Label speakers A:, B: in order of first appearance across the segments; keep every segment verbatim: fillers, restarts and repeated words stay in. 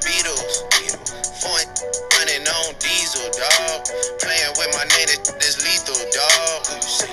A: Beatles. Foreign running on diesel, dog. Playing with my name, this, this lethal, dog.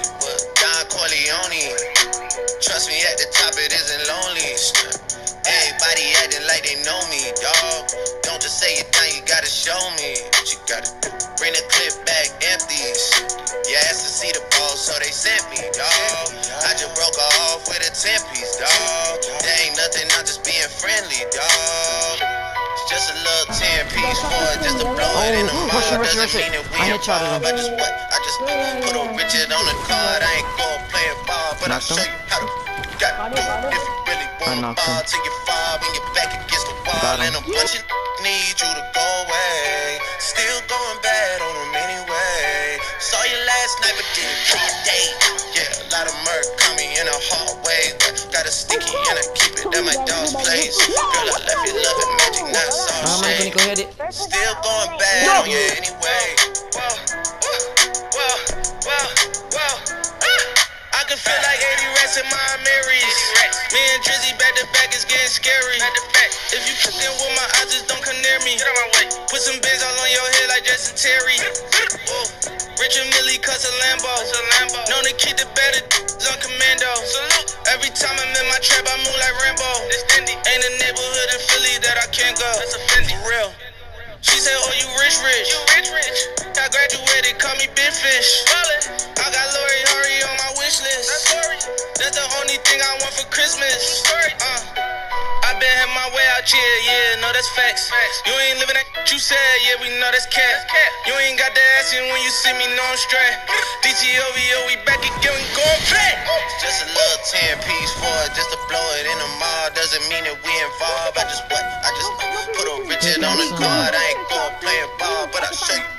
A: Don Corleone. Trust me, at the top it isn't lonely. Everybody acting like they know me, dog. Don't just say it down, you gotta show me what you gotta do. Bring the clip back empty. You asked to see the ball, so they sent me, dog. I just broke her off with a ten piece, dog. There ain't nothing, I'm just being friendly, dog. It's just a little ten piece for it, just to blow it in the mud. Doesn't mean that we involved. I just what? I just put a Richard on the card. I ain't going playing ball, but I'll show you how to. Got to do it if you really want to ball till you fall when you're back against the wall. And a bunch of need you to go away. Still going bad on them anyway. Saw you last night, but didn't kill your day. Yeah, a lot of murk coming in a hard way. Got a sticky and I keep it at my dog's place. Girl, I left you loving magic, not soft shade. Still going bad on you anyway. Well, well, well, well. I can feel like eighty rats in my Marys. Me and Drizzy back to back is getting scary. If you fucking with my eyes, just don't come near me. Put some bins all on your head like Jason Terry. Whoa. Rich and Millie cuss a Lambo. Known to keep the better on commando. Every time I'm in my trap, I move like Rambo. Ain't a neighborhood in Philly that I can't go. For real. She said, oh, you rich, rich. You rich, rich. I graduated, call me Big Fish. I got Lori Hurry on my wish list. That's the only thing I want for Christmas. Uh, I been had my way out here, yeah, no, that's facts. You ain't living that you said, yeah, we know that's cat. You ain't got the ass in when you see me, no, I'm straight. D T O V O, we back again, we going back. Just a little ten piece for it, just to blow it in the mall. Doesn't mean that we involved. I just what? I just put a Richard on the card. I ain't going playing ball, but I'll show you.